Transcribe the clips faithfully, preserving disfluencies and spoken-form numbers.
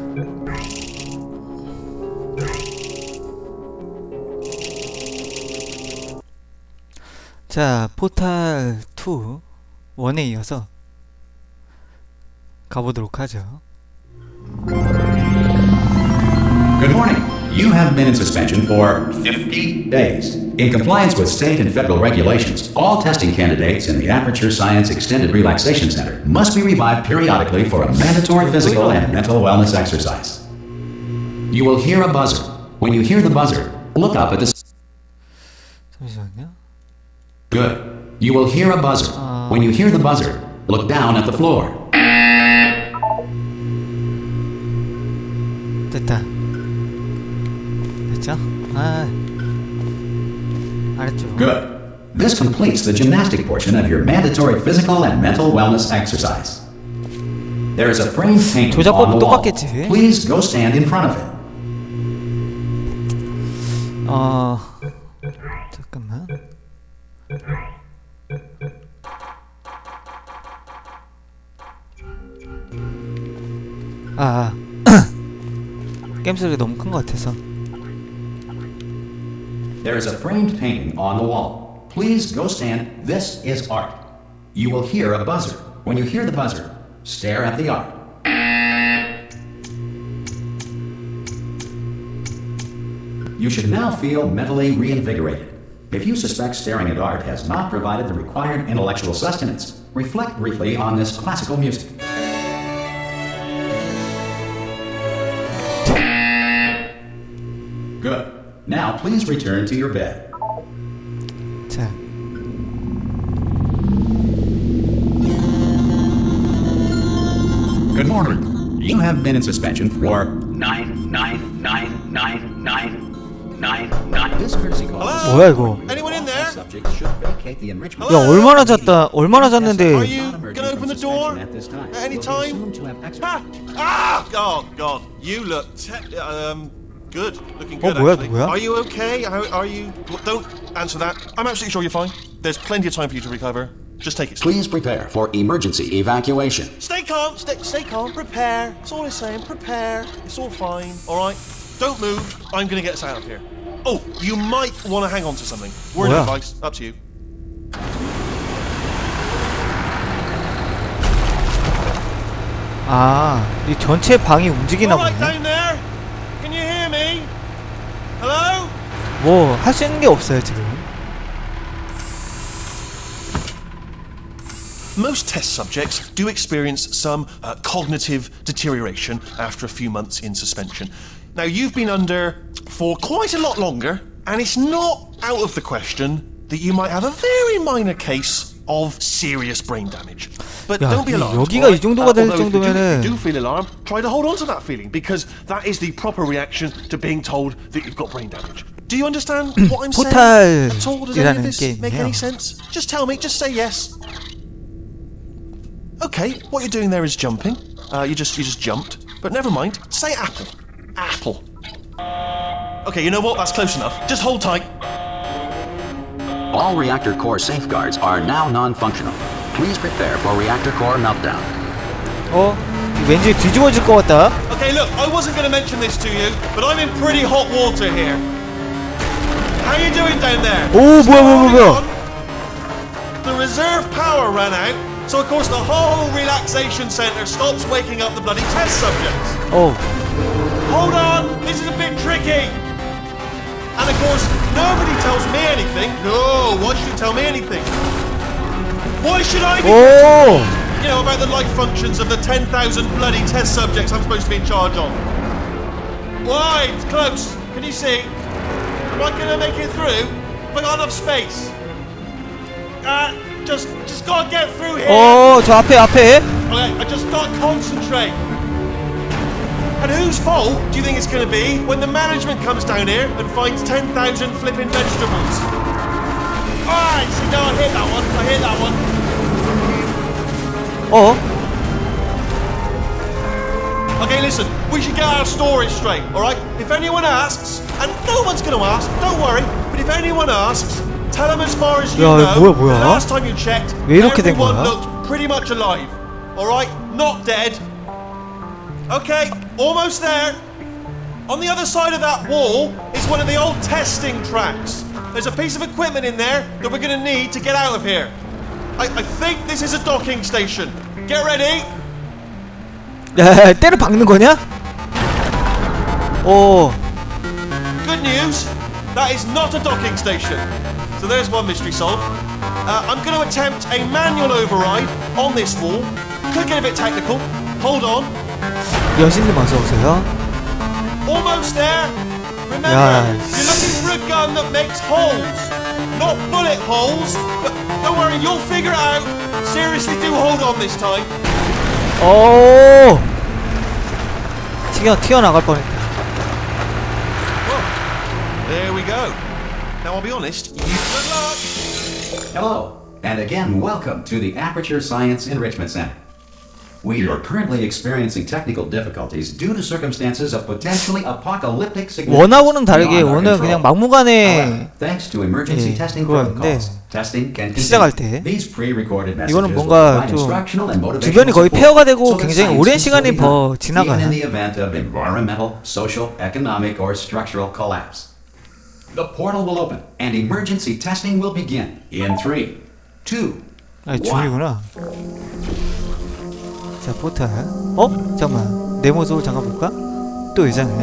자, 포탈 투 원에 이어서 가보도록 하죠. Good morning. You have been in suspension for fifty days. In compliance with state and federal regulations, all testing candidates in the Aperture Science Extended Relaxation Center must be revived periodically for a mandatory physical and mental wellness exercise. You will hear a buzzer. When you hear the buzzer, look up at the... 잠시만요. Good. You will hear a buzzer. When you hear the buzzer, look down at the floor. 됐다. 됐죠? 아, 알았죠. Good. This completes the gymnastic portion of your mandatory physical and mental wellness exercise. There is a framed painting on the wall. Please go stand in front of it. 어, 잠깐만. 아, 게임 소리가 너무 큰 것 같아서. There is a framed painting on the wall. Please go stand. This is art. You will hear a buzzer. When you hear the buzzer, stare at the art. You should now feel mentally reinvigorated. If you suspect staring at art has not provided the required intellectual sustenance, reflect briefly on this classical music. Good. Now please return to your bed. 자. Good morning. You have been in suspension for nine nine nine nine nine nine nine. This courtesy call. 뭐야 이거? Anyone in there? Subject should vacate the enrichment. 야, 얼마나 잤다. 얼마나 잤는데. Are you gonna open the door at any time? Ah! Ah! Oh God, you look te- um good. Looking good. 어, 뭐야, actually. 누구야? Are you okay? How are you? Don't answer that. I'm absolutely sure you're fine. There's plenty of time for you to recover. Just take it slow. Please prepare for emergency evacuation. Stay calm. Stay, stay calm. Prepare. That's all I'm saying. Prepare. It's all fine. All right. Don't move. I'm gonna get us out of here. Oh, you might want to hang on to something. Word of advice. Up to you. 아, 이 전체 방이 움직이나 All right, 보네. down there. Can you hear me? Hello? 뭐 할 수 있는 게 없어요 지금. Most test subjects do experience some uh, cognitive deterioration after a few months in suspension. Now, you've been under for quite a lot longer, and it's not out of the question that you might have a very minor case of serious brain damage. But 야, don't be alarmed. 여기가 이 정도가 될 Although if you do, 정도면은 if you do feel alarmed, try to hold on to that feeling, because that is the proper reaction to being told that you've got brain damage. Do you understand what I'm saying? At all? Does any of this make any sense? Just tell me. Just say yes. Okay, what you're doing there is jumping. Uh, you just you just jumped. But never mind. Say apple. Apple. Okay, you know what? That's close enough. Just hold tight. All reactor core safeguards are now non-functional. Please prepare for reactor core meltdown. 어? 왠지 뒤집어질 것 같다. Okay, look, I wasn't going to mention this to you, but I'm in pretty hot water here. How you doing down there? 오, 뭐야, 뭐야, 뭐야. The reserve power ran out, so of course the whole relaxation centre stops waking up the bloody test subjects. 어. Hold on, this is a bit tricky. And of course, nobody tells me anything. No, why should you tell me anything? Why should I be? 오! You know, about the life functions of the ten thousand bloody test subjects I'm supposed to be in charge of. Why? It's close. Can you see? Am I gonna make it through? Have I got enough space? Uh, just, just gotta get through here. 어, 저 앞에, 앞에. Okay, I just gotta concentrate. And whose fault do you think it's going to be when the management comes down here and finds ten thousand flipping vegetables? Alright, see, now I hit that one, I hit that one. 어? Okay, listen, we should get our story straight, alright? If anyone asks, and no one's going to ask, don't worry, but if anyone asks, tell them as far as you 야, know, 뭐야, 뭐야? the last time you checked, 왜 이렇게 된 everyone 거야? looked pretty much alive, alright? Not dead. Okay, almost there. On the other side of that wall is one of the old testing tracks. There's a piece of equipment in there that we're gonna need to get out of here. I, I think this is a docking station. Get ready. 야, 때려 박는 거냐? 오. Good news, that is not a docking station. So there's one mystery solved. Uh, I'm going to attempt a manual override on this wall. Could get a bit technical. Hold on. 여신님 어서 오세요. Almost there. Remember, Yes. you're looking for a gun that makes holes, not bullet holes. But don't worry, you'll figure it out. Seriously, do hold on this time. 오. 튀어 튀어나갈 뻔했다. There we go. Now I'll be honest. You good luck. Hello, and again, welcome to the Aperture Science Enrichment Center. We are currently experiencing technical difficulties due to circumstances of potentially apocalyptic significance. 원하고는 다르게 beyond our 오늘 control. 그냥 막무가내 However, thanks to emergency 예, testing 그거였는데 protocols, testing can 시작할 continue. 때 These pre-recorded messages 이거는 will 뭔가 provide 좀 instructional and motivational 주변이 거의 support 폐허가 되고 so that 굉장히 science 오랜 can 시간이 still be 더 done, 지나가요. even in the event of environmental, social, economic, or structural collapse. The portal will open and emergency testing will begin in three, two, 아, one. 중이구나. 자, 포탈. 어? 잠깐만. 내 모습을 잠깐 볼까? 또 의자네.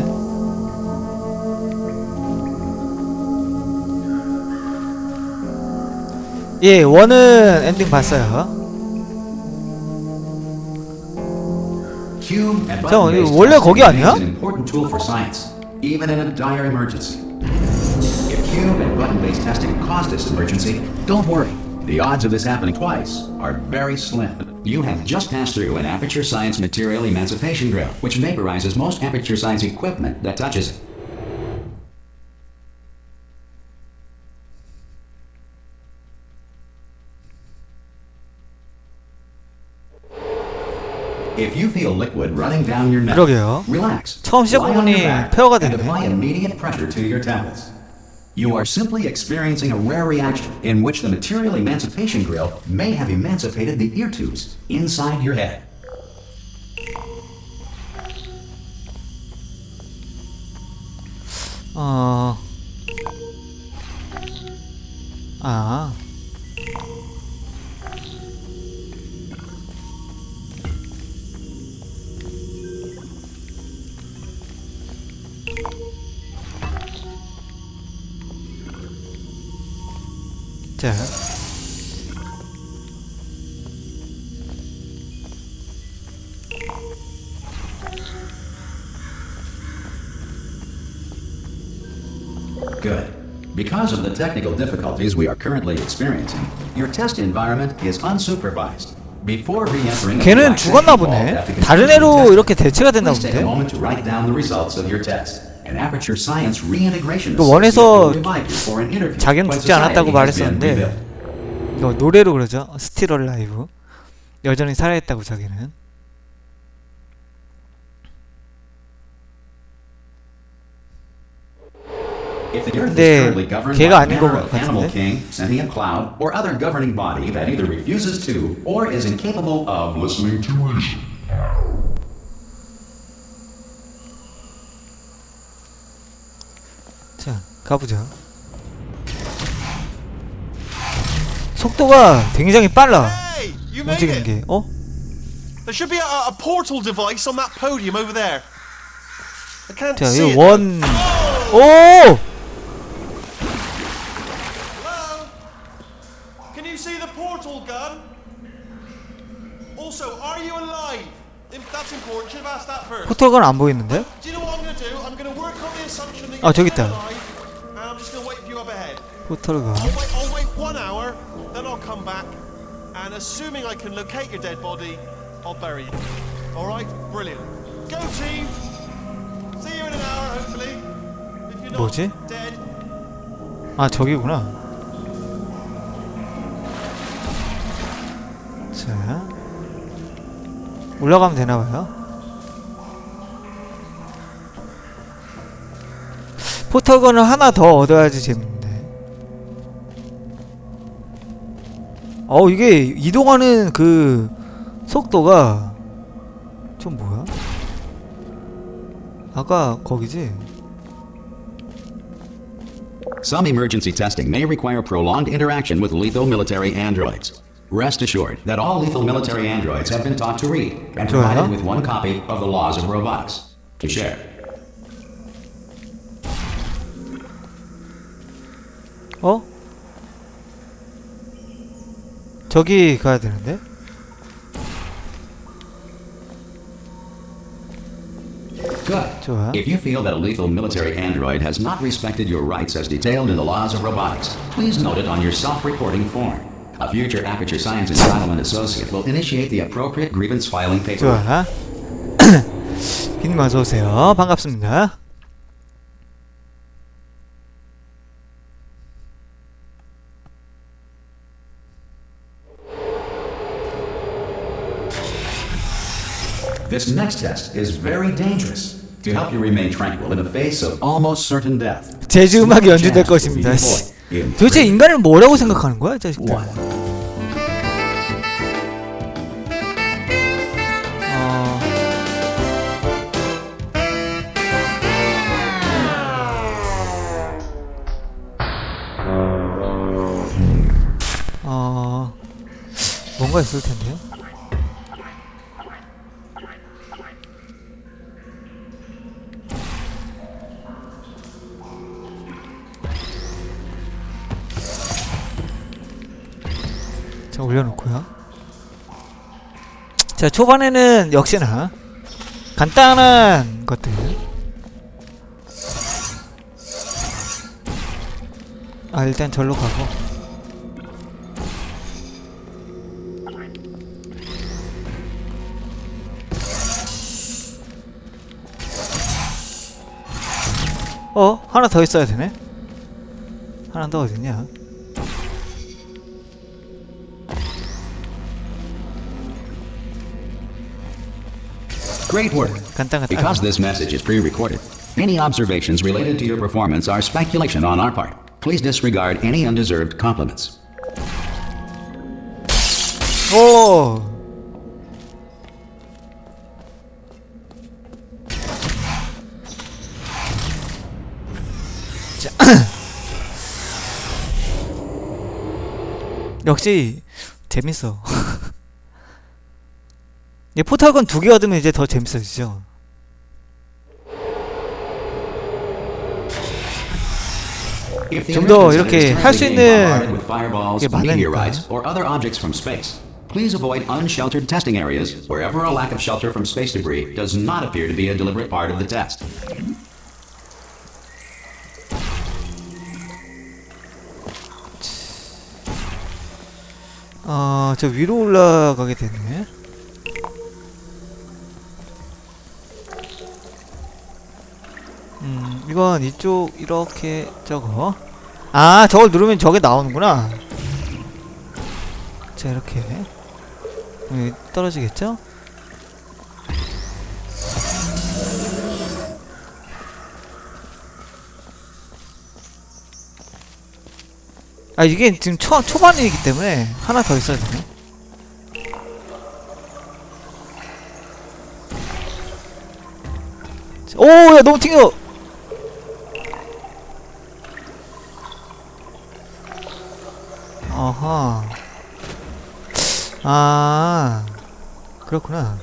예, 원은 엔딩 봤어요. Cube and 잠깐만, button-based 이거 원래 testing 거기 아니야? remains an important tool for science, even in a dire emergency. If cube and button-based testing caused this emergency, don't worry. The odds of this happening twice are very slim. You have just passed through an Aperture Science material emancipation drill, which vaporizes most Aperture Science equipment that touches it. If you feel liquid running down your neck, 그러게요. relax. 처음 시작 Lie on 부분이 your back 폐허가 and 됐네. apply immediate pressure to your temples. You are simply experiencing a rare reaction in which the material emancipation grill may have emancipated the ear tubes inside your head. 어... 아... 자... Good. Because of the technical difficulties we are currently experiencing, your test environment is unsupervised. Before re-entering, 걔는 죽었나 보네. 다른 애로 이렇게 대체가 됐나 Please take a 본데. moment to write down the results of your test. An Aperture Science reintegration 그 원에서 associate will revive you for an interview 자기는 when 죽지 않았다고 society has been 말했었는데 rebuilt. 이거 노래로 그러죠. Still Alive. 여전히 살아있다고 자기는. If the Earth is 근데 currently governed 걔가 by 아닌 matter 것 of Animal 같은데? King, Sentient Cloud, or other governing body that either refuses to or is incapable of listening to reason. 자, 가보자. 속도가 굉장히 빨라. Hey, you made 움직이는 it. 게. 어? There should be a, a portal device on that podium over there. I can't 자, see 이 it. 원. Oh! 오! Hello? Can you see the portal gun? Also, are you alive? If that's important, should have asked that first. 포털건 안 보이는데? Do you know what I'm going to do? I'm going to work on the assumption that 아, you're 저기 still 있다. alive, and I'm just going to wait for you up ahead. 포털건. I'll wait, I'll wait one hour, then I'll come back, and assuming I can locate your dead body, I'll bury you. Alright? Brilliant. Go team! See you in an hour, hopefully. If you're not 뭐지? dead. 아, 저기구나. 자. 올라가면 되나봐요. 포털건을 하나 더 얻어야지 재밌는데. 어, 이게 이동하는 그 속도가 좀 뭐야? 아까 거기지? Some emergency testing may require prolonged interaction with lethal military androids. Rest assured that all lethal military androids have been taught to read and provided with one copy of the laws of robotics to share. 어? 저기 가야 되는데? Good. 좋아. If you feel that a lethal military android has not respected your rights as detailed in the laws of robotics, please note it on your self-reporting form. A future Aperture Science Entitlement Associate will initiate the appropriate grievance filing paperwork. 좋아. 비님 어서오세요. 반갑습니다. This next test is very dangerous. To help you remain tranquil in the face of almost certain death. 재즈 음악이 연주될 것입니다. 씨. 도대체 인간을 뭐라고 생각하는 거야, 이 자식들? 어... 어... 뭔가 있을 텐데요. 자, 올려놓고요. 자, 초반에는 역시나 간단한 것들. 아, 일단 절로 가고. 어? 하나 더 있어야 되네? 하나 더 어딨냐? Great work. Because this message is pre-recorded, any observations related to your performance are speculation on our part. Please disregard any undeserved compliments. 오! 자. 역시 재밌어. 이 포탈건 두 개 얻으면 이제 더 재밌어지죠. 좀 더 이렇게 할 수 있는 게 많으니까. Please avoid unsheltered testing areas wherever a lack of shelter from space debris does not appear to be a deliberate part of the test. 어, 저 위로 올라가게 되네. 음, 이건 이쪽 이렇게 저거. 아, 저걸 누르면 저게 나오는구나. 자, 이렇게 여기 떨어지겠죠? 아, 이게 지금 초, 초반이기 때문에 하나 더 있어야 되네. 오, 야, 너무 튕겨! 어허. 아, 그렇구나.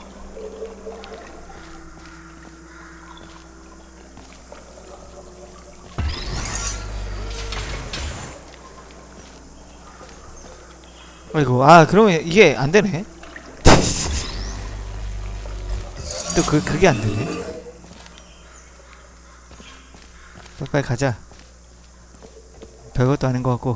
아이고, 아, 그러면 이게 안 되네. 또 그, 그게 안 되네. 빨리 가자. 별것도 아닌 것 같고.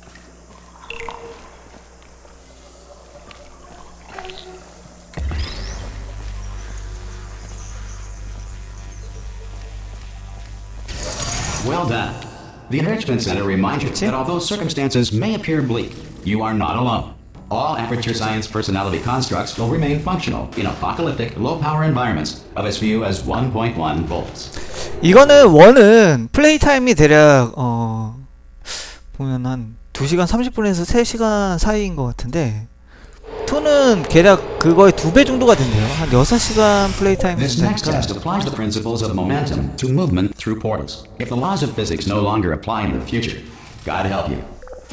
Well done. The Enrichment Center reminds you that although circumstances may appear bleak, you are not alone. All Aperture Science personality constructs will remain functional in apocalyptic, low-power environments of as few as one point one volts. 이거는 원은 플레이 타임이 대략 어 보면 한 두 시간 삼십 분에서 세 시간 사이인 것 같은데 이는 대략 그거의 두 배 정도가 된대요. 한 여섯 시간 플레이 타임이 This next 된다니까. test applies the principles of momentum to movement through portals. If the laws of physics no longer apply in the future, God help you.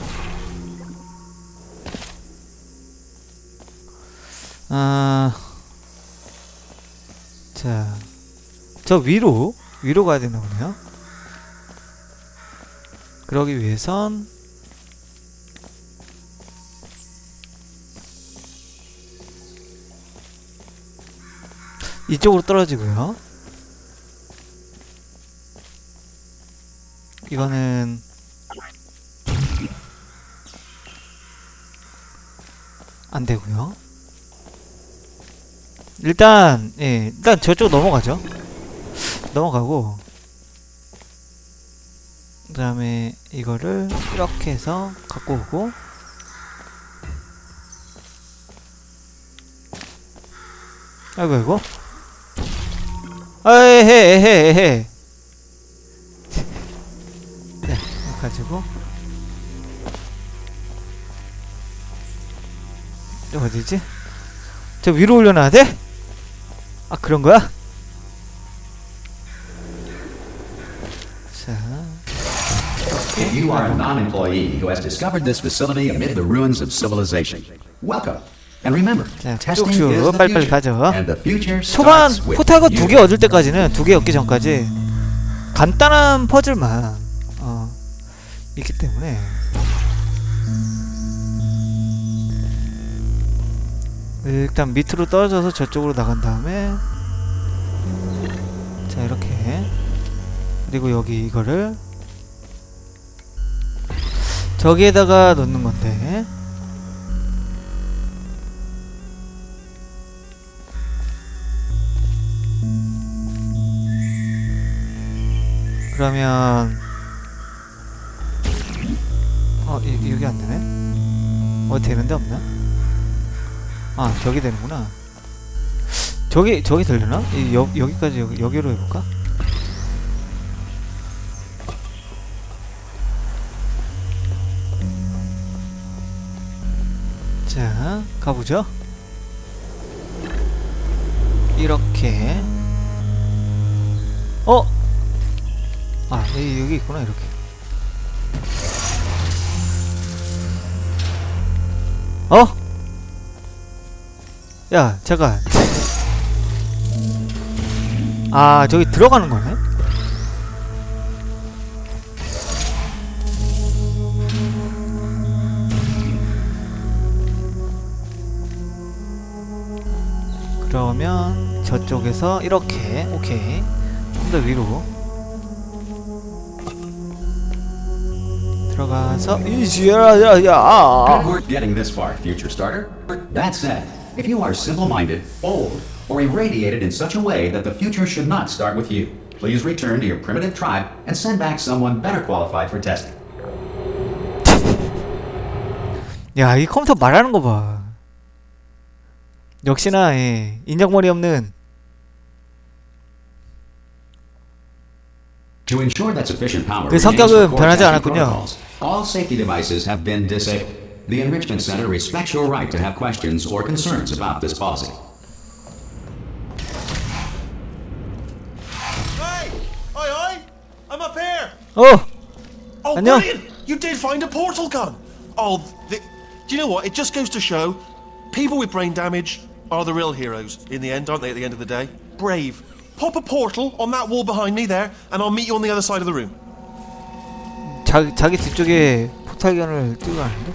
아, 자, 저 위로 위로 가야 되나 보네요. 그러기 위해선 이쪽으로 떨어지고요. 이거는 안 되고요. 일단 예, 일단 저쪽 넘어가죠. 넘어가고 그 다음에 이거를 이렇게 해서 갖고 오고 아이고 아이고 아헤 헤헤 헤 네, 가지고 어디지? 저 위로 올려놔야 돼? 아 그런거야? 자 If you are a non-employee who has discovered this facility amid the ruins of civilization, welcome. And remember, 자, testing 쭉쭉 is the 빨리빨리 future, 가죠. and the future 초반 starts with 포탈거 두 개 you. 얻을 때까지는 두 개 얻기 전까지 간단한 퍼즐만 어, 있기 때문에 일단 밑으로 떨어져서 저쪽으로 나간 다음에 자 이렇게 그리고 여기 이거를 저기에다가 넣는 건데 그러면 어 이, 여기 안되네? 어 되는데 없나? 아 저기 되는구나. 저기 저기 되려나? 이, 여, 여기까지 여기, 여기로 해볼까? 자 가보죠. 이렇게 어? 아 여기, 여기 있구나. 이렇게 어? 야 잠깐 아 저기 들어가는 거네? 그러면 저쪽에서 이렇게 오케이 좀 더 위로 들어가서 이지야야야 Good work getting this far, future starter. That said, if you are simple-minded, old, or irradiated in such a way that the future should not start with you, please return to your primitive tribe and send back someone better qualified for testing. 야, 이 컴퓨터 말하는 거 봐. 역시나 예, 인정머리 없는. To ensure that sufficient power 그 remains for 성격은 core 변하지 testing 않았군요. protocols, all safety devices have been disabled. The Enrichment Center respects your right to have questions or concerns about this policy. Hey! Oi, oi! I'm up here! 어, Oh, 안녕. brilliant! You did find a portal gun! Oh, the, do you know what? It just goes to show people with brain damage are the real heroes in the end, aren't they, at the end of the day? Brave. Pop a portal on that wall behind me there, and I'll meet you on the other side of the room. 자, 자기 뒤쪽에 포탈견을 띄고 가는데?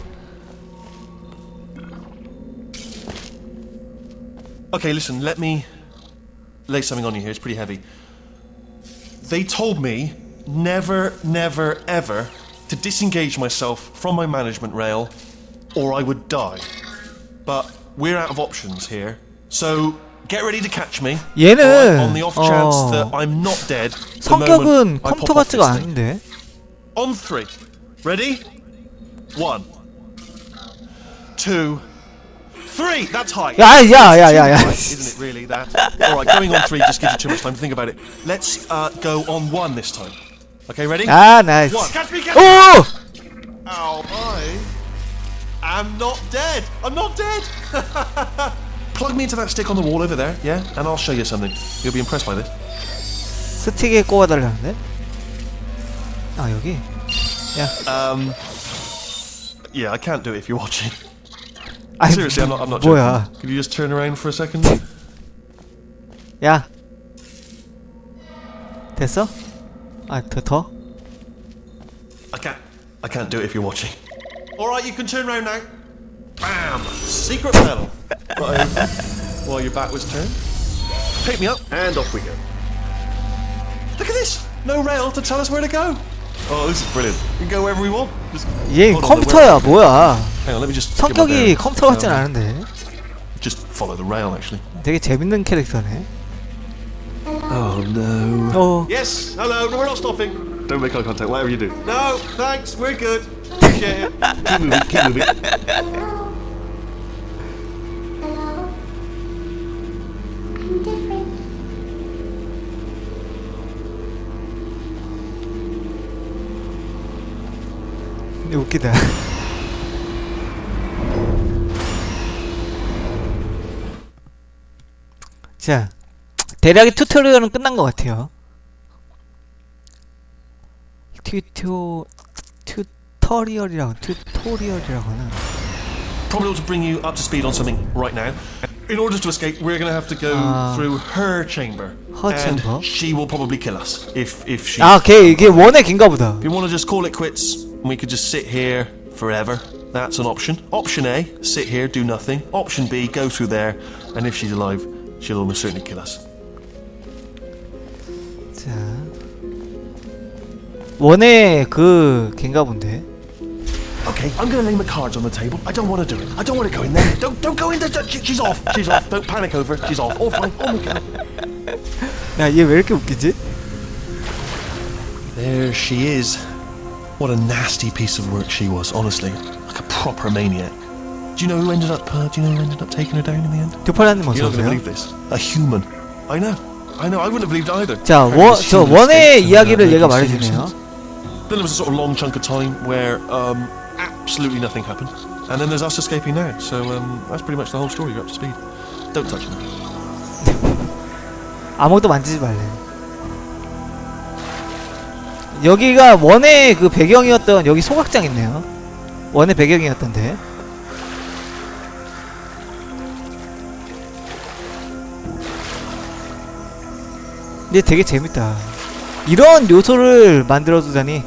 Okay, listen, let me lay something on you here. It's pretty heavy. They told me never, never, ever to disengage myself from my management rail or I would die. But we're out of options here. So get ready to catch me. 얘는 alright, on the off chance 어, that I'm not dead. the 성격은 moment I 컴퓨터 pop off 같지가 this thing. 않은데. On three. Ready? One. Two. Three! That's high. 야, 야, 야, 야, 야. Right, isn't it really that? Alright, going on three just gives you too much time to think about it. Let's uh, go on one this time. Okay, ready? 아, 나이스. One. Catch me, catch me! 오! Ow, bye. am not dead. I'm not dead. Plug me into that stick on the wall over there, yeah? And I'll show you something. You'll be impressed by this. 스틱에 꼽아달라는데? 아 여기? 야. Um. Yeah, I can't do it if you're watching. 아니, Seriously, I'm not. I'm not 뭐야? joking. Could you just turn around for a second? 야. 됐어? 아, 더 더? I can't. I can't do it if you're watching. All right, you can turn around now. Bam! Secret panel. Right over. While your back was turned. Pick me up, and off we go. Look at this. No rail to tell us where to go. Oh, this is brilliant. We can go wherever we want. Just 얘 hold on, 컴퓨터야 뭐야? Hang on, let me just. get my 성격이 bearings. 컴퓨터 같진 Um, 않은데. Just follow the rail, actually. 되게 재밌는 캐릭터네. Oh no. 어. Yes. Hello. No, we're not stopping. Don't make eye contact. Whatever you do. No, thanks. We're good. Appreciate it. Keep moving. Keep moving. 웃기다. 자, 대략의 튜토리얼은 끝난 것 같아요. 튜토 튜토리얼이라고 튜토리얼이라고 하나. Probably ought to bring you up to speed on something right now. In order to escape, we're going to have to go Uh, through her chamber. her and chamber? she will probably kill us if if she. 아, 걔 이게 원의 긴가 보다. If you want to just call it quits, and we could just sit here forever. That's an option. Option A: sit here, do nothing. Option B: go through there, and if she's alive, she'll almost certainly kill us. 자, 원의 그 긴가 본데. Okay, I'm going to lay my cards on the table. I don't want to do it. I don't want to go in there. Don't don't go in there. She, she's off. She's off. Don't panic over. She's off. All fine. Oh my god. 야, 얘 왜 이렇게 웃기지? There she is. What a nasty piece of work she was, honestly. Like a proper maniac. Do you know who ended up? Uh, do you know who ended up taking her down in the end? 두팔라님 You're 어서 not going to 오세요. believe this. A human. I know. I know. I wouldn't have believed either. 자, Apparently 원, this 저 human 원의 escaped from, 이야기를 uh, 얘가 making 말해주네요. scenes. Then there was a sort of long chunk of time where um, absolutely nothing happened, and then there's us escaping now. So um, that's pretty much the whole story. You're up to speed. Don't touch me. 아무것도 만지지 말래. 여기가 원의 그 배경이었던 여기 소각장 있네요. 원의 배경이었던데. 근데 되게 재밌다. 이런 요소를 만들어두다니.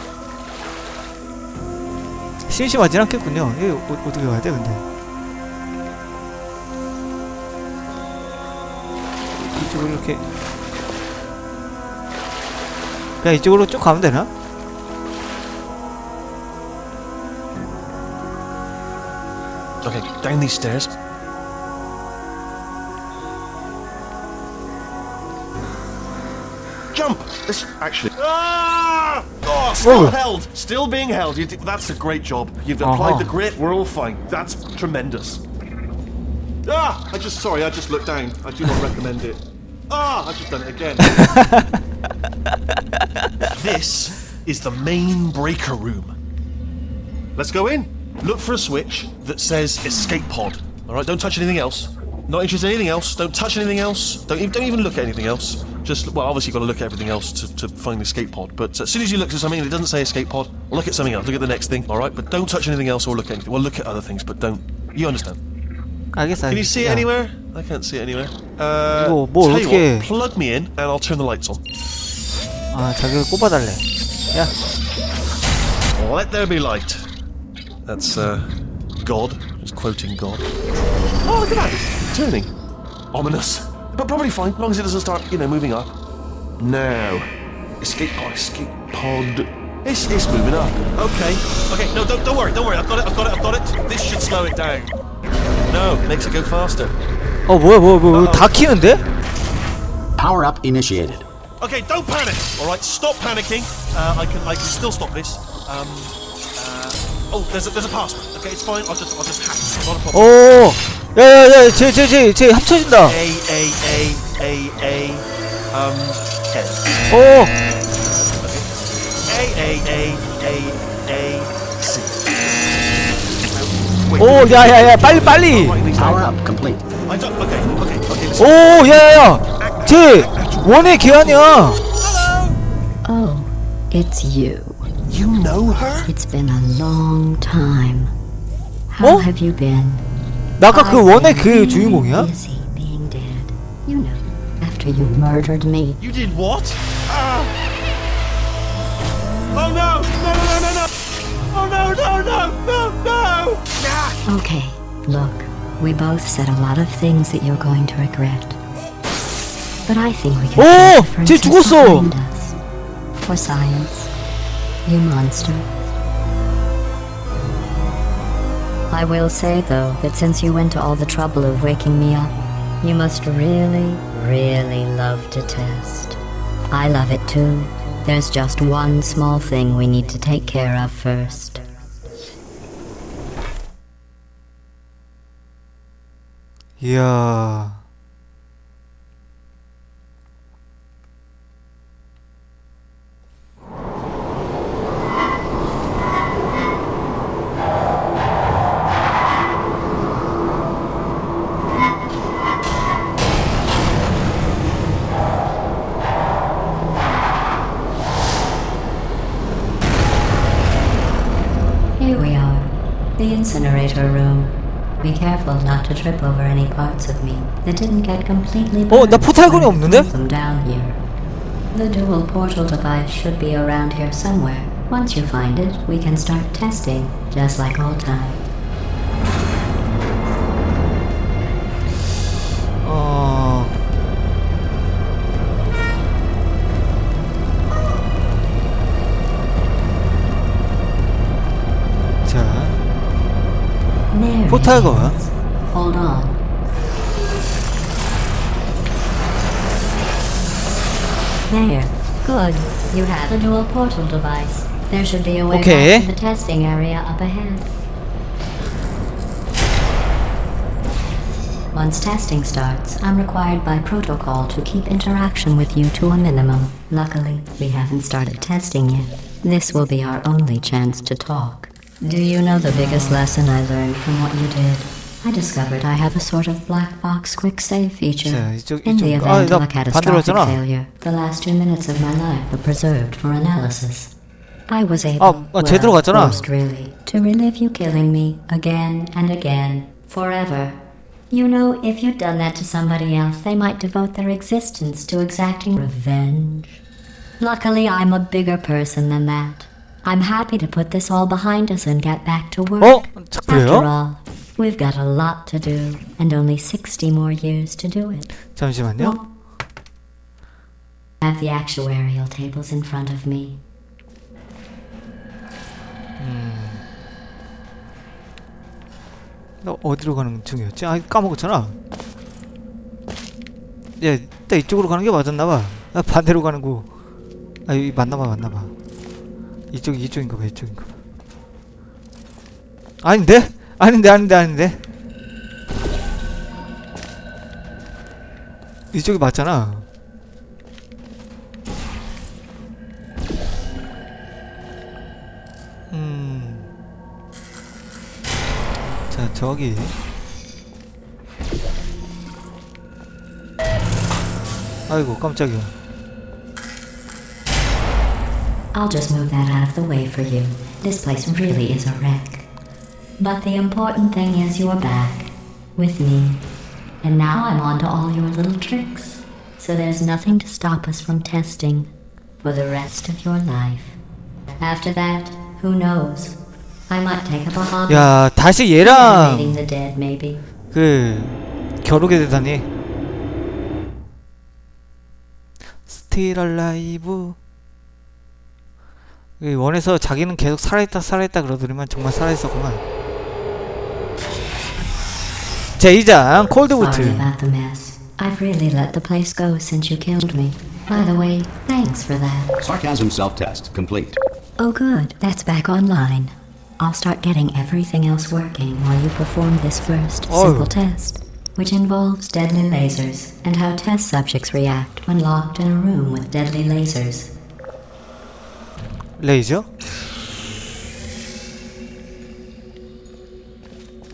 심심하진 않겠군요. 이거 어, 어떻게 가야 돼 근데? 이쪽으로 이렇게 그냥 이쪽으로 쭉 가면 되나? Okay, down these stairs. Jump! This actually. Ah! Oh, still Oh. held. Still being held. You did, that's a great job. You've Uh-huh. applied the grit. We're all fine. That's tremendous. Ah! I just sorry. I just looked down. I do not recommend it. Ah! I've just done it again. This is the main breaker room. Let's go in. Look for a switch that says escape pod. All right. Don't touch anything else. Not interested in anything else. Don't touch anything else. Don't even, don't even look at anything else. Just, well, obviously you've got to look at everything else to, to find the escape pod. But as soon as you look at something and it doesn't say escape pod, look at something else. Look at the next thing, all right? But don't touch anything else or look at anything. Well, look at other things, but don't. You understand? 알겠어. Can you see it 야, anywhere? I can't see it anywhere. Uh, 이거 뭘 tell you 어떻게- what, plug me in and I'll turn the lights on. 아, 자기가 꼽아달래. 야, Let there be light. That's uh, God. Just quoting God. Oh, look at that! It's turning. Ominous. But probably fine, as long as it doesn't start, you know, moving up. Now, escape pod, escape pod. It's, it's moving up. Okay. Okay, no, don't, don't worry, don't worry. I've got it, I've got it, I've got it. This should slow it down. No, makes it go faster. 어 뭐야 뭐야 뭐야 다 키는데? Power up initiated. Okay, don't panic. All right, stop panicking. Uh, I can, I can still stop this. Um, uh, oh, there's a, there's a password. Okay, it's fine. I'll just, I'll just hack it. Not a problem. 오, 야야야, 쟤쟤쟤쟤 합쳐진다. A A A A A um N. 오, A A A A A C. Wait, 오, 야야야, 빨리 빨리. write these Power down. up complete. I don't. Okay, okay, okay. Listen. 오, 야야야, 쟤 원의 개아니야. Oh, it's you. You know her? It's been a long time. How 어? have you been? 나 아까 그 I've 원의 been 그 really 주인공이야? busy being dead. You know, after you murdered me. You did what? Ah. Oh no! No! No! No! No! Oh no! No! No! No! No! Nah. Okay, look, we both said a lot of things that you're going to regret. But I think we can 오! put 쟤 differences 죽었어! behind us. For science, you monster. I will say though that since you went to all the trouble of waking me up, you must really, really love to test. I love it too. There's just one small thing we need to take care of first. 이야. Here we are, the incinerator room. Be careful not to trip over any parts of me that didn't get completely 어, burned 나 포탈건이 when I 없는데? put them down here. The dual portal device should be around here somewhere. Once you find it, we can start testing, just like old time. 어. 자, There it 포탈건. is. Hold on. There. Good. You have the dual portal device. There should be a way Okay. back to the testing area up ahead. Once testing starts, I'm required by protocol to keep interaction with you to a minimum. Luckily, we haven't started testing yet. This will be our only chance to talk. Do you know the biggest lesson I learned from what you did? I discovered I have a sort of black box quick save feature. 자, 이쪽, In the 이쪽. 아, event 나 of a 반대로 catastrophic 했잖아. failure, the last two minutes of my life were preserved for analysis. I was able, 아, 아, 제대로 well, 갔잖아. forced really, to relive you killing me again and again, forever. You know, if you'd done that to somebody else, they might devote their existence to exacting revenge. Luckily, I'm a bigger person than that. I'm happy to put this all behind us and get back to work. 어? 자, After 그래요? all, we've got a lot to do, and only sixty more years to do it. 잠시만요. I have the actuarial tables in front of me. 나 어디로 가는 중이었지? 아, 까먹었잖아. 야, 나 이쪽으로 가는 게 맞았나봐. 아, 반대로 가는 거. 아, 이 맞나봐, 맞나봐. 이쪽, 이쪽인가봐, 이쪽인가봐. 아닌데? 아닌데, 아닌데, 아닌데. 이쪽이 맞잖아. 음. 자, 저기. 아이고, 깜짝이야. I'll just move that out of the way for you. This place really is a wreck. But the important thing is you're back. With me. And now I'm on to all your little tricks. So there's nothing to stop us from testing. For the rest of your life. After that, who knows? I might take up a hobby. 야, 다시 Animating 얘랑 the dead, maybe. 그 겨루게 되다니. Still alive. 이 원에서 자기는 계속 살아있다 살아있다 그러더니만 정말 살아있었구만. 제이장 Sorry 콜드부트. about the mess. I've really let the place go since you killed me. By the way, thanks for that. Sarcasm self-test complete. Oh good, that's back online. I'll start getting everything else working while you perform this first Oh. simple test, which involves deadly lasers and how test subjects react when locked in a room with deadly lasers. 레이저?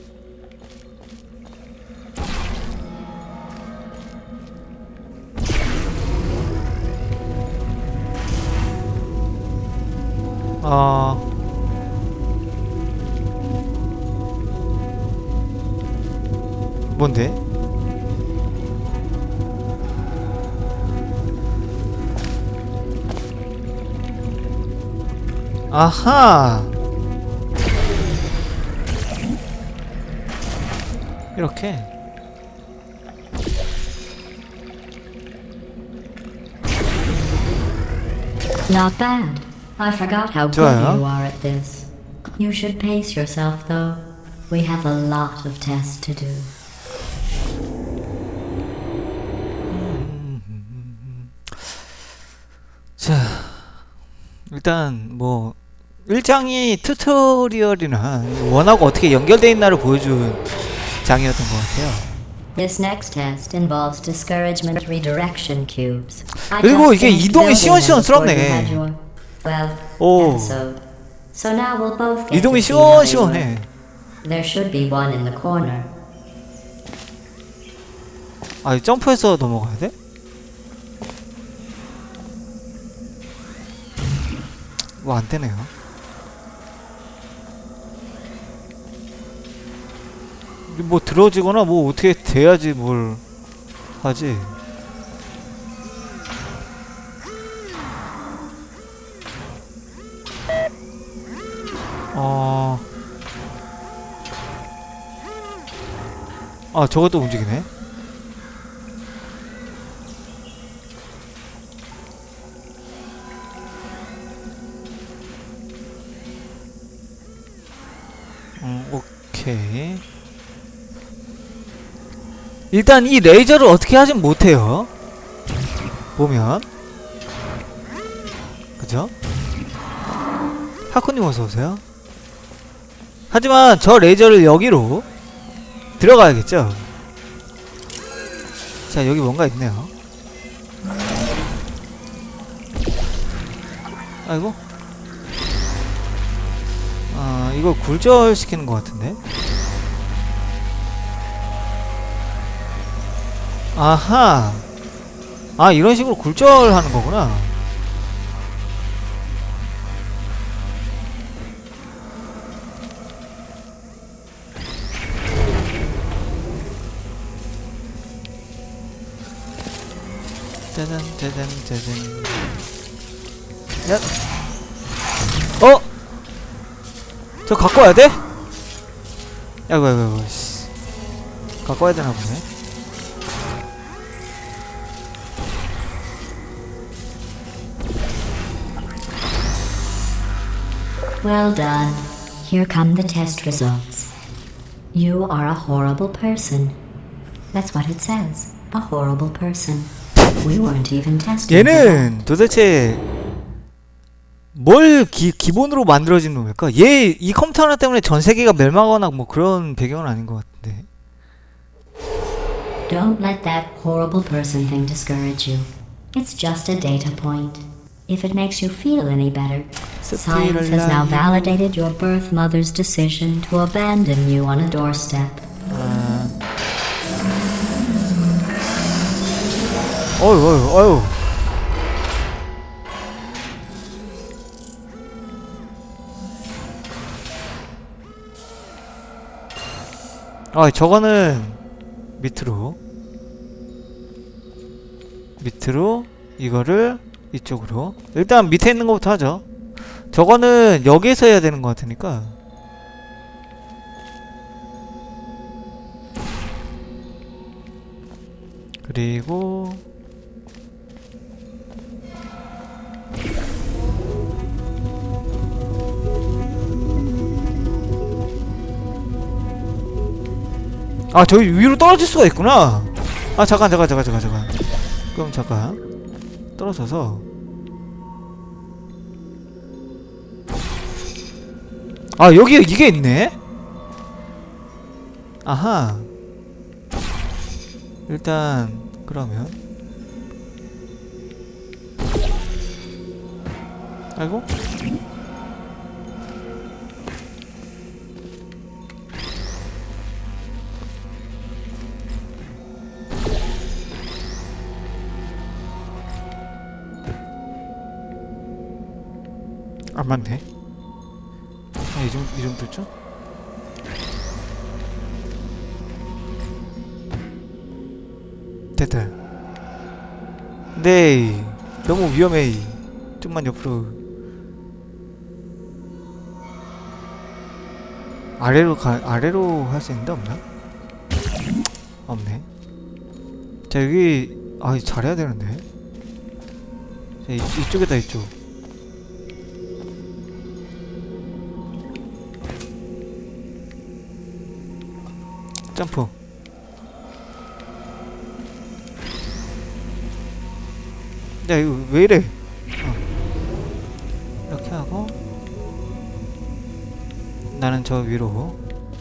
어... 뭔데? 아하! 이렇게. Not bad. I forgot how good 좋아요. you are at this. You should pace yourself, though. We have a lot of tests to do. 자, 일단 뭐 일 장이 튜토리얼이나 원하고 어떻게 연결돼 있나를 보여준 장이었던 것 같아요. This next test involves discouragement redirection cubes. I 그리고 just 이게 finished 이동이 building them before 시원시원스럽네. you had your, well, 오. episode. So now we'll both get 이동이 to see how they 시원시원해. work. There should be one in the corner. 아, 점프해서 넘어가야 돼? 뭐 안 되네요. 뭐 들어지거나 뭐 어떻게 돼야지 뭘 하지. 어... 아, 저것도 움직이네. 음, 오케이. 일단 이 레이저를 어떻게 하진 못해요. 보면. 그죠? 하쿠님 어서오세요. 하지만 저 레이저를 여기로 들어가야겠죠? 자, 여기 뭔가 있네요. 아이고. 아, 이거 굴절시키는 것 같은데? 아하! 아, 이런 식으로 굴절하는 거구나. 짜잔, 짜잔, 짜잔. 야! 어? 저 갖고 와야 돼? 야구, 야구, 야구, 씨. 갖고 와야 되나 보네. Well done. Here come the test results. You are a horrible person. That's what it says. A horrible person. We weren't even testing. 얘는 도대체 뭘 기, 기본으로 만들어진 놈일까? 얘 이 컴퓨터 하나 때문에 전 세계가 멸망하거나 뭐 그런 배경은 아닌 것 같은데. Don't let that horrible person thing discourage you. It's just a data point. If it makes you feel any better, science has now validated your birth mother's decision to abandon you on a doorstep. 아... 어휴, 어휴, 어휴. 아, 저거는 밑으로 밑으로 이거를 이쪽으로. 일단 밑에 있는 것부터 하죠. 저거는 여기에서 해야 되는 것 같으니까. 그리고 아, 저기 위로 떨어질 수가 있구나. 아, 잠깐 잠깐 잠깐 잠깐 잠깐. 그럼 잠깐 떨어져서. 아, 여기 이게 있네. 아하. 일단 그러면 아이고. 안 맞네. 이 정도, 이 정도죠? 됐다. 네, 너무 위험해. 좀만 옆으로. 아래로 가, 아래로 할 수 있는데 없나? 없네. 자, 여기, 아, 잘해야 되는데. 자, 이, 이쪽에다, 이쪽. 점프. 야, 이거 왜 이래? 어. 이렇게 하고 나는 저 위로.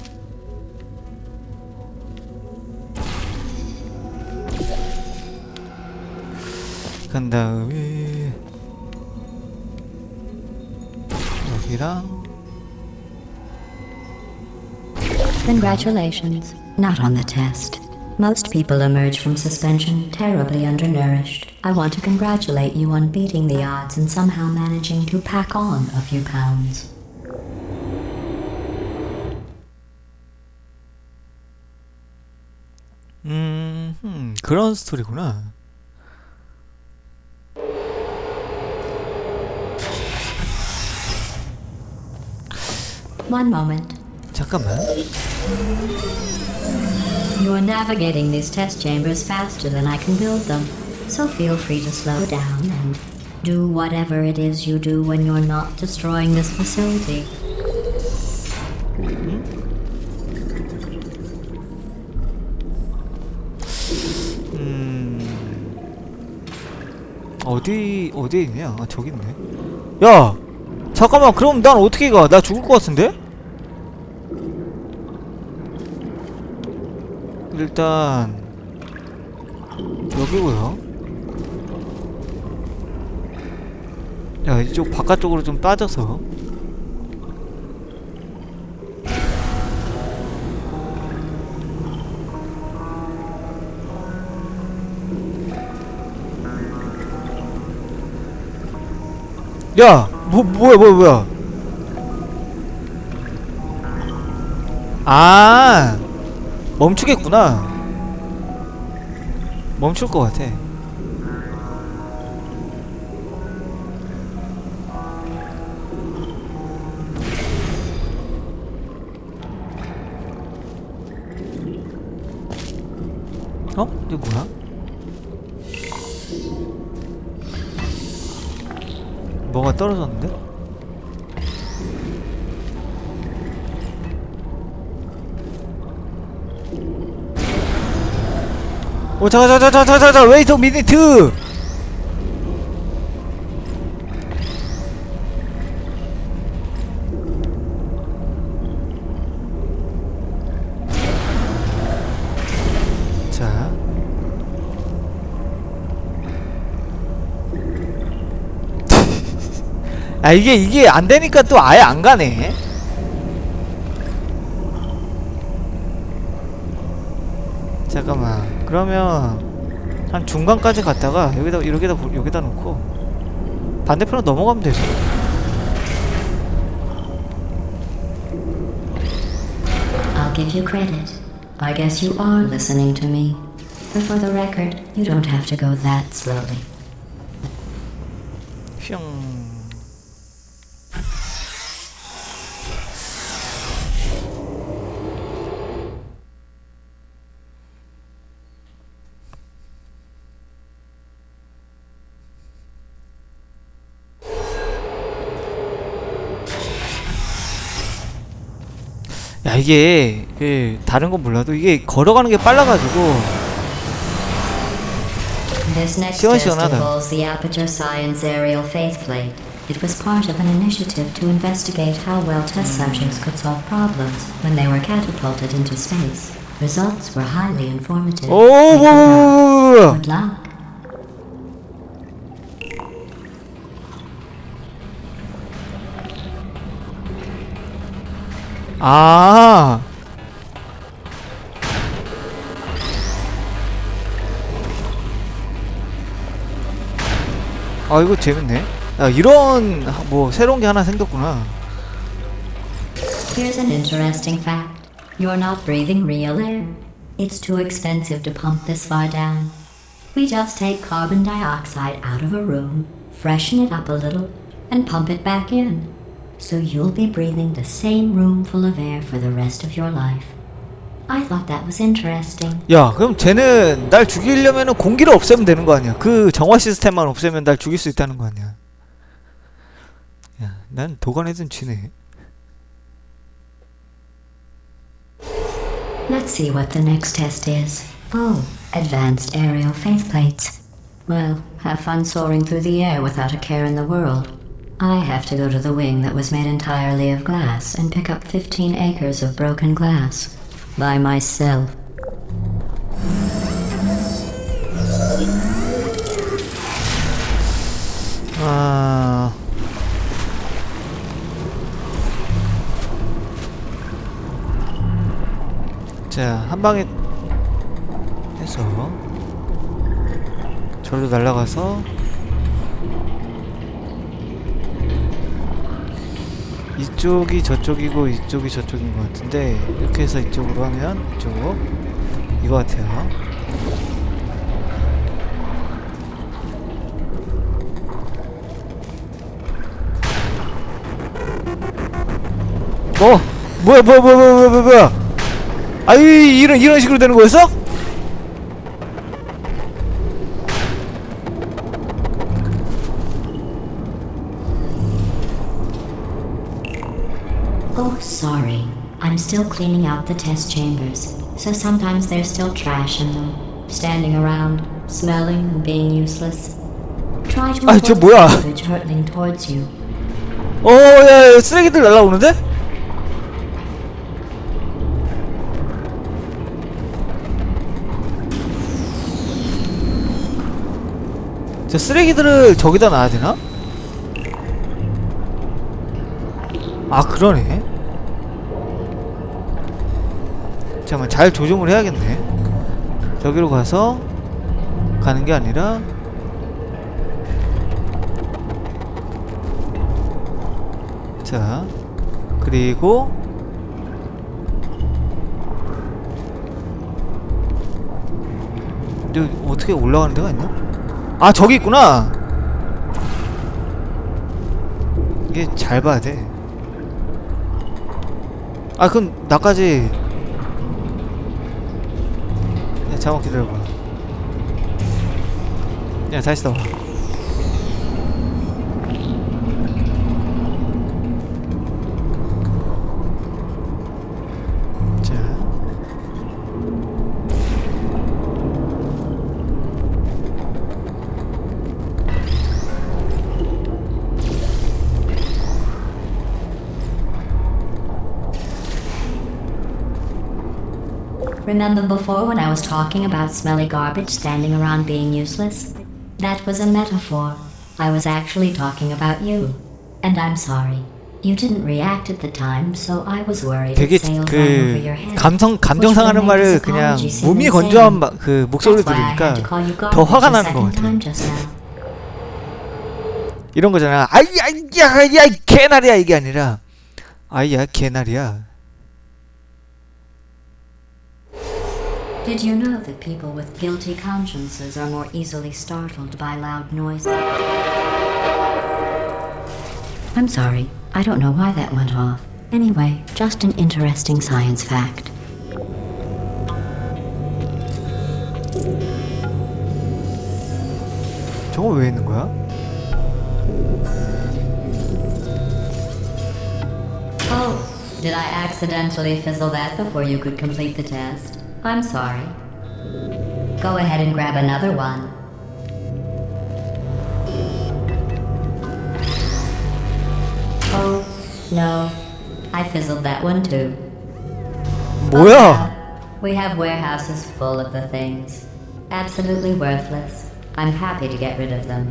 그 다음에 여기랑. Congratulations. Not on the test. Most people emerge from suspension terribly undernourished. I want to congratulate you on beating the odds and somehow managing to pack on a few pounds. 음, 음 그런 스토리구나. One moment. 잠깐만. You're navigating these test chambers faster than I can build them, so feel free to slow down and do whatever it is you do when you're not destroying this facility. 음, 어디 어디에 있냐? 아, 저기 있네. 야, 잠깐만. 그럼 난 어떻게 가? 나 죽을 것 같은데? 일단 여기고요. 야, 이쪽 바깥쪽으로 좀 빠져서. 야, 뭐 뭐야 뭐야 뭐야? 아, 멈추겠구나. 멈출 것 같아. 어? 이거 뭐야? 뭐가 떨어졌는데? 오, 잠깐, 잠깐, 잠깐, 잠깐, 잠깐, 웨이트 미니트! 자. 아, 이게, 이게 안 되니까 또 아예 안 가네. 잠깐만. 그러면 한 중간까지 갔다가 여기다 여기다 여기다 놓고 반대편으로 넘어가면 되지. I'll give you credit. I guess you are listening to me. But for the record, you don't have to go that slowly. 휘영. 야, 이게 그 다른 건 몰라도 이게 걸어가는 게 빨라가지고. This next test 시원시원하다. involves the Aperture Science Aerial Faithplate. It was part of an initiative to investigate how well test subjects could solve problems when they were catapulted into space. Results were highly informative. 오, 뭐야, 뭐야, Good luck. 아. 아, 이거 재밌네. 야, 이런 뭐 새로운 게 하나 생겼구나. Here's an interesting fact. You're not breathing real air. It's too expensive to pump this far down. We just take carbon dioxide out of a room, freshen it up a little, and pump it back in. So you'll be breathing the same room full of air for the rest of your life. I thought that was interesting. 야, 그럼 쟤는 날 죽이려면은 공기를 없애면 되는 거 아니야? 그 정화 시스템만 없애면 날 죽일 수 있다는 거 아니야? 야, 난 도관에든 쥐네. Let's see what the next test is. Oh, advanced aerial faceplates. Well, have fun soaring through the air without a care in the world. I have to go to the wing that was made entirely of glass and pick up fifteen acres of broken glass. By myself. 아... 자, 한 방에 해서 절로 날아가서 이쪽이 저쪽이고 이쪽이 저쪽인 것 같은데 이렇게 해서 이쪽으로 하면 이쪽 이거 같아요. 어? 뭐야 뭐야 뭐야 뭐야 뭐야 뭐야 아유 이런 이런 식으로 되는 거였어? Oh, sorry. I'm still cleaning out the test chambers, so sometimes there's still trash in them, standing around, smelling and being useless. Try to 아, 저 avoid 뭐야? garbage hurtling towards you. 어, 야, 야, 쓰레기들 날라오는데? 저 쓰레기들을 저기다 놔야 되나? 아, 그러네. 잠깐만, 잘 조정을 해야겠네. 저기로 가서 가는 게 아니라 자, 그리고 여기 어떻게 올라가는 데가 있나? 아, 저기 있구나. 이게 잘 봐야 돼. 아, 그럼 나까지. 야, 잠깐 기다려봐. 야, 다시 나와. 자. Remember before when I was talking about smelly garbage standing around being useless? That was a metaphor. I was actually talking about you. And I'm sorry. You didn't react at the time, so I was worried 되게 it sailed right over your 그 head. 감성 감정 상하는 말을 그냥 몸이 건조한 마, 그 목소리를 That's why I had to 들으니까 call you 더 화가 garbage a 나는 것 second 같아. time just now. 이런 거잖아. 아이 아이 야, 야, 개나리야 이게 아니라 아이야 개나리야. Did you know that people with guilty consciences are more easily startled by loud noises? I'm sorry. I don't know why that went off. Anyway, just an interesting science fact. 저거 왜 있는 거야? Oh, did I accidentally fizzle that before you could complete the test? I'm sorry. Go ahead and grab another one. Oh, no. I fizzled that one too. 뭐야? We have warehouses full of the things. Absolutely worthless. I'm happy to get rid of them.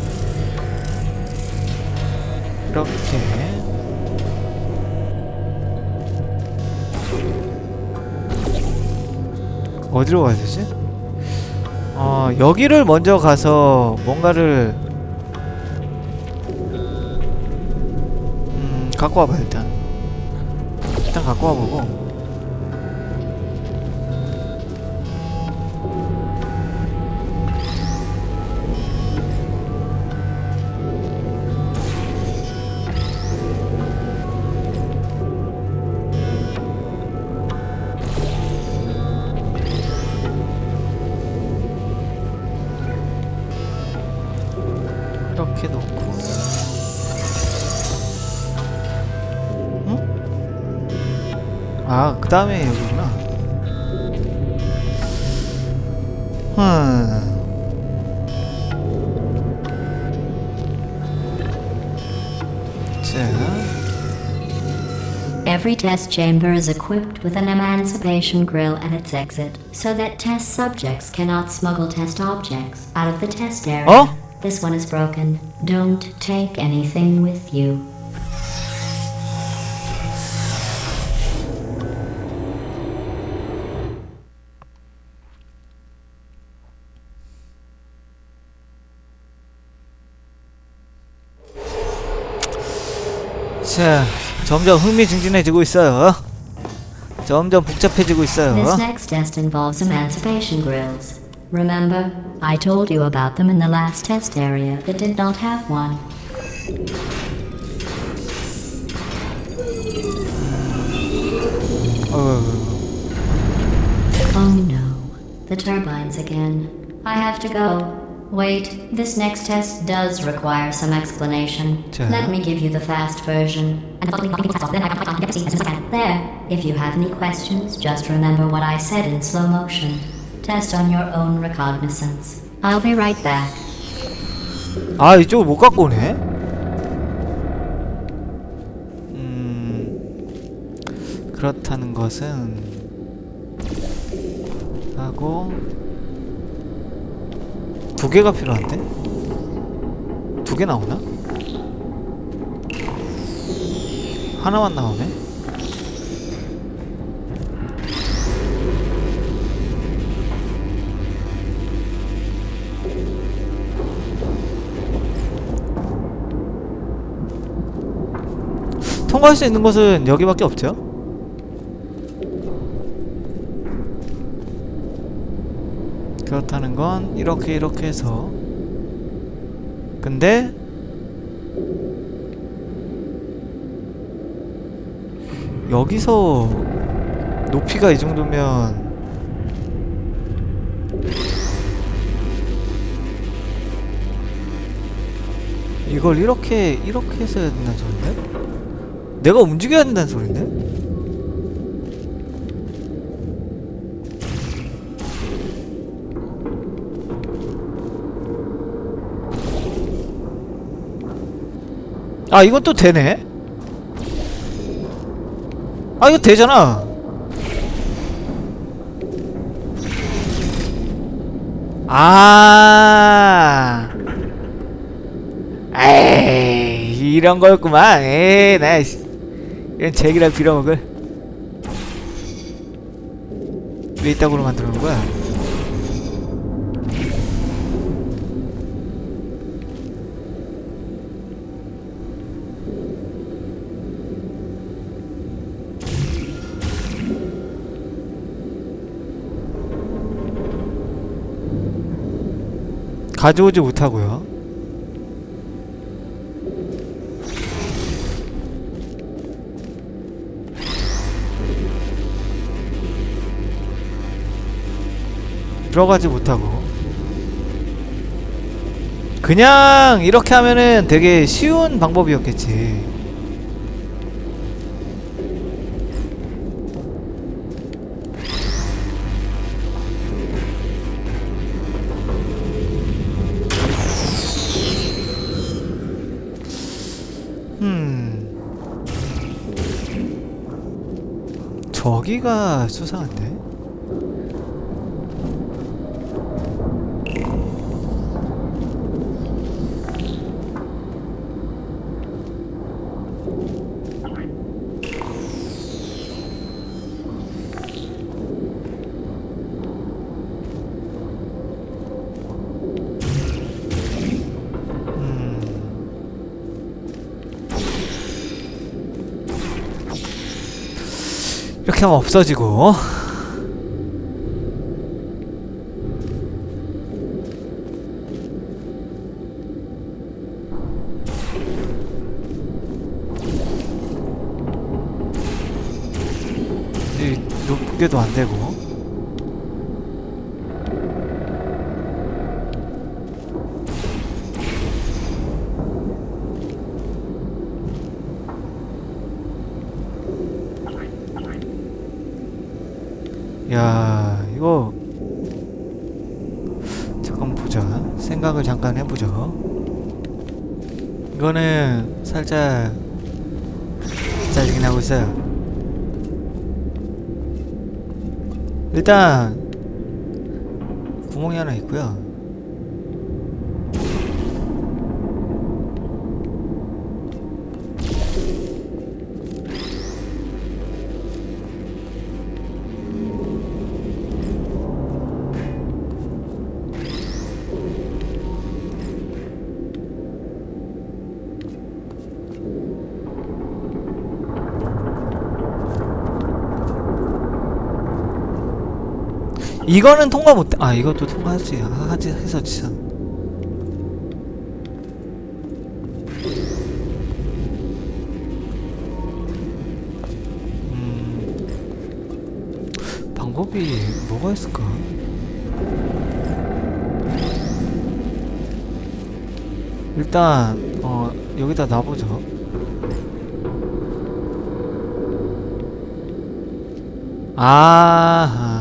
이렇게 어디로 가야 되지? 어, 여기를 먼저 가서 뭔가를 음, 갖고 와봐 일단. 일단 갖고 와보고. 이렇게 놓고. 응? 아, 그 다음에 여기구나. 흠. 자, Every test chamber is equipped with an emancipation grill at its exit, so that test subjects cannot smuggle test objects out of the test area. 어? This one is broken. Don't take anything with you. 자, 점점 흥미진진해지고 있어요. 점점 복잡해지고 있어요. This next test involves emancipation grills. Remember, I told you about them in the last test area that did not have one. Oh no, the turbines again. I have to go. Wait, this next test does require some explanation. 자. Let me give you the fast version. There, if you have any questions, just remember what I said in slow motion. Test on your own recognizance. I'll be right back. 아, 이쪽을 못 갖고 오네. 음, 그렇다는 것은 하고 두 개가 필요한데? 두 개 나오나? 하나만 나오네? 통과할 수 있는 곳은 여기밖에 없죠? 그렇다는 건 이렇게 이렇게 해서 근데 여기서 높이가 이 정도면 이걸 이렇게 이렇게 해서 해야 된다는 소린데? 내가 움직여야 된다는 소린데? 아, 이건 또 되네? 아, 이거 되잖아. 아, 에이, 이런 거였구만. 에이, 나 이런 제기랄 빌어먹을. 왜 이따구로 만들어 놓은 거야? 가져오지 못하고요. 들어가지 못하고. 그냥 이렇게 하면은 되게 쉬운 방법이었겠지. 저기가 수상한데? 이렇게 하면 없어지고. 이 높게도 안 되고. 야, 이거 잠깐 보자. 생각을 잠깐 해보죠. 이거는 살짝 짜증이 나고 있어요. 일단 구멍이 하나 있고요. 이거는 통과 못, 아, 이것도 통과하지. 아, 하지, 해서 진짜. 음, 방법이 뭐가 있을까? 일단, 어, 여기다 놔보죠. 아하.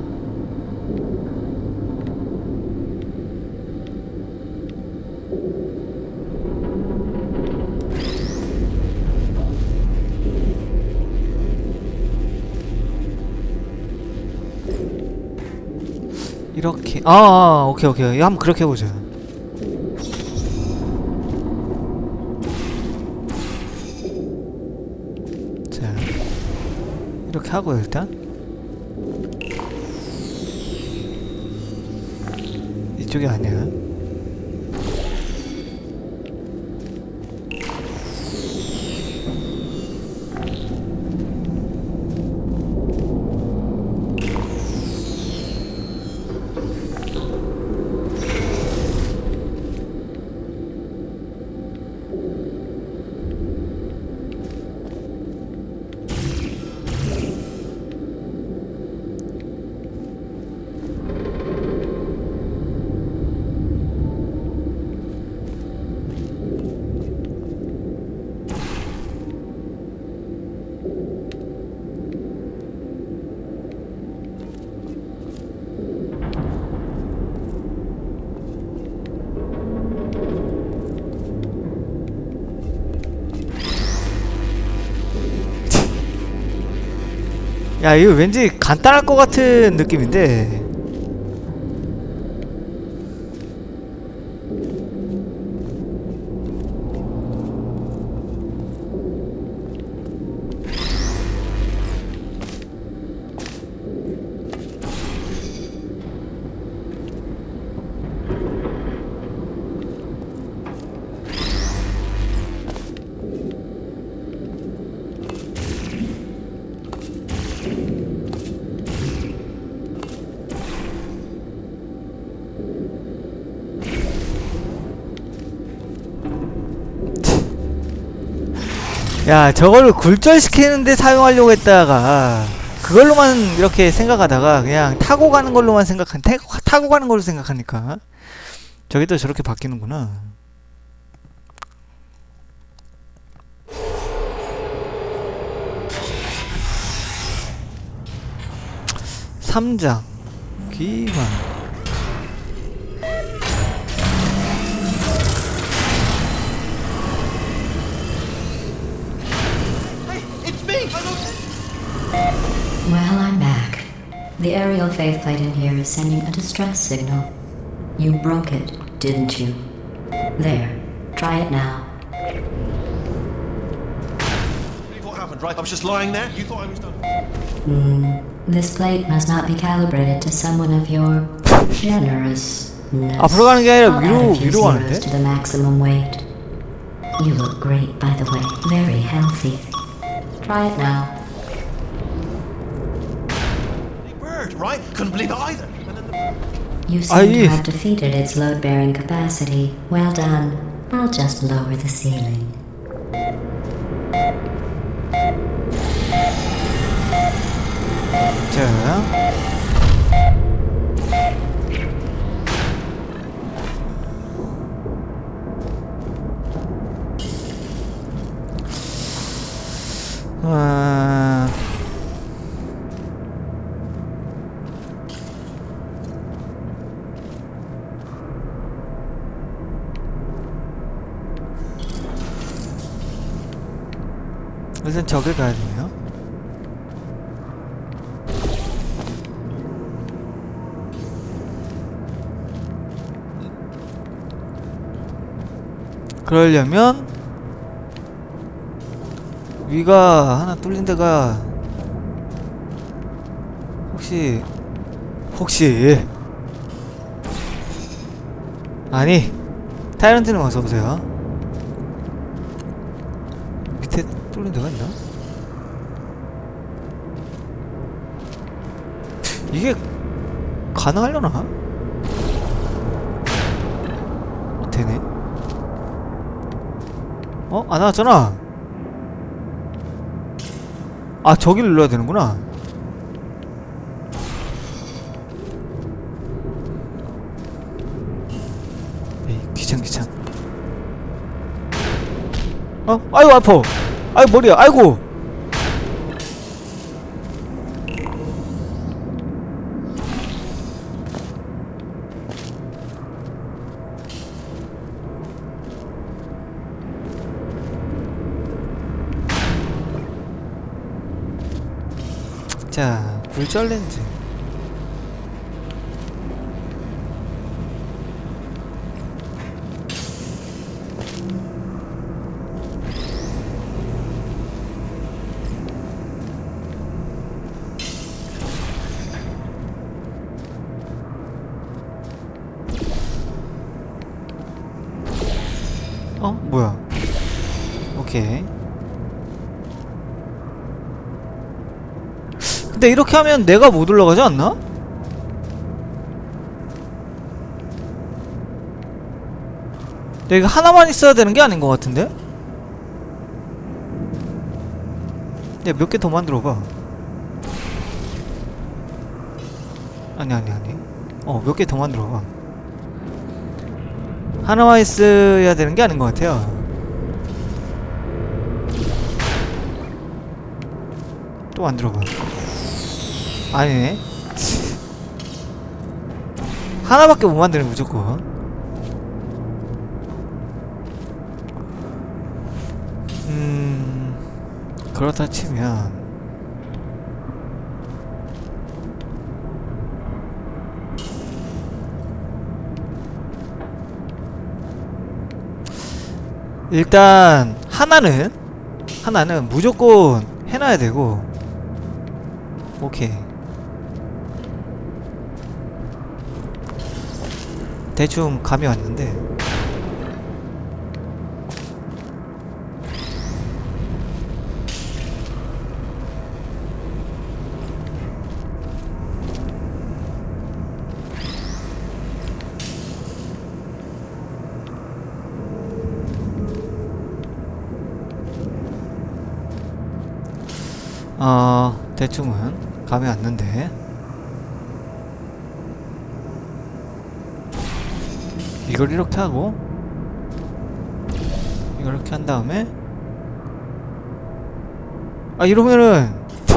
이렇게 아, 아 오케이 오케이 이거 한번 그렇게 해보자. 자 이렇게 하고 일단 이쪽이 아니야. 야 이거 왠지 간단할 것 같은 느낌인데. 야 저거를 굴절시키는데 사용하려고 했다가 그걸로만 이렇게 생각하다가 그냥 타고 가는 걸로만 생각한 타고, 타고 가는 걸로 생각하니까 저게 또 저렇게 바뀌는구나. 삼 장 기관 Well, I'm back. The aerial faith plate in here is sending a distress signal. You broke it, didn't you? There. Try it now. What happened, right? I was just lying there. You thought I was done. Hmm. This plate must not be calibrated to someone of your generousness. 앞으로 가는 게 아니라 I'll add 위로 a few 위로 zeros 가는데? to the maximum weight. You look great, by the way. Very healthy. Try it now. right? Couldn't believe it either. And then the... You seem Aye. to have defeated its load-bearing capacity. Well done. I'll just lower the ceiling. 자. 아... 일단 저길 가야 되네요. 그러려면 위가 하나 뚫린 데가 혹시 혹시 아니 타이런트는 어서오세요. 밑에 뚫린 데가 있나? 이게 가능하려나? 어, 되네. 어? 안 나왔잖아. 아, 저기를 눌러야 되는구나. 에이, 귀찮 귀찮. 어? 아이고 아파. 아이고 머리야. 아이고. 자, 굴절 렌즈. 어? 뭐야? 오케이. 근데 이렇게 하면 내가 못 올라가지 않나? 내가 하나만 있어야 되는 게 아닌 것 같은데? 야, 몇 개 더 만들어봐. 아니 아니 아니 어, 몇 개 더 만들어봐. 하나만 있어야 되는 게 아닌 것 같아요. 또 만들어봐. 아니네. 하나밖에 못 만드는 무조건. 음... 그렇다 치면 일단 하나는 하나는 무조건 해놔야 되고. 오케이. 대충 감이 왔는데 어... 대충은 감이 왔는데 이걸 이렇게 하고 이걸 이렇게 한 다음에 아 이러면은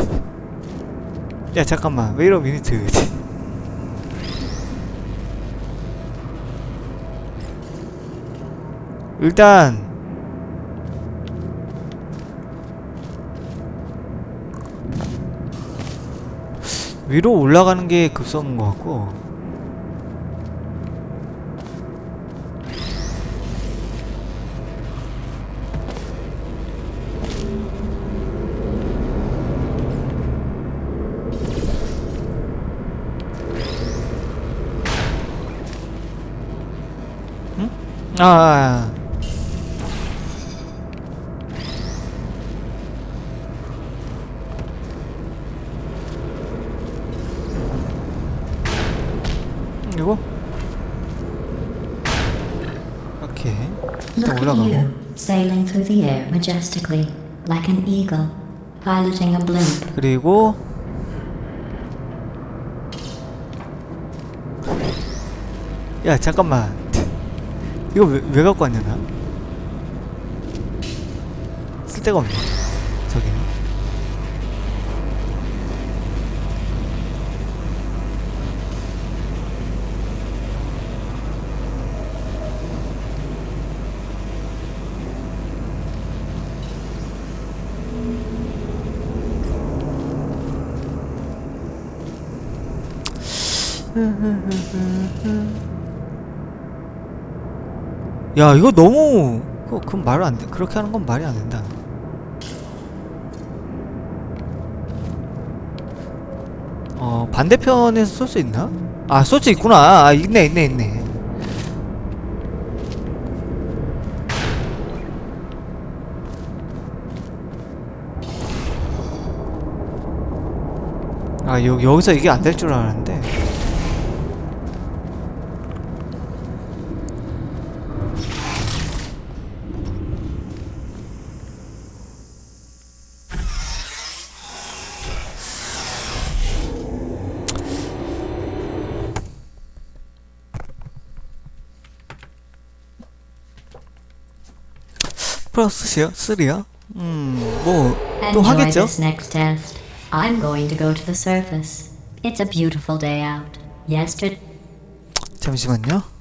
야 잠깐만 웨이트 어 미니트 일단 위로 올라가는 게 급선무인 것 같고 응? 아, 아, 아. 그리고 오케이. 일단 Look at 올라가고. you, sailing through the air majestically, like an eagle, piloting a blimp. 그리고 야 잠깐만 이거 왜, 왜 갖고 왔냐 나? 쓸데가 없네 저기. 야 이거 너무 그거 그건 말 안 돼. 그렇게 하는 건 말이 안 된다. 어 반대편에서 쏠 수 있나? 아 쏠 수 있구나. 아 있네 있네 있네. 아 여, 여기서 이게 안 될 줄 알았는데. 플러스 쓰리야? 음, 뭐 또 Enjoy 하겠죠? this next test. I'm going to go to the surface. It's a beautiful day out. Yesterday. 잠시만요.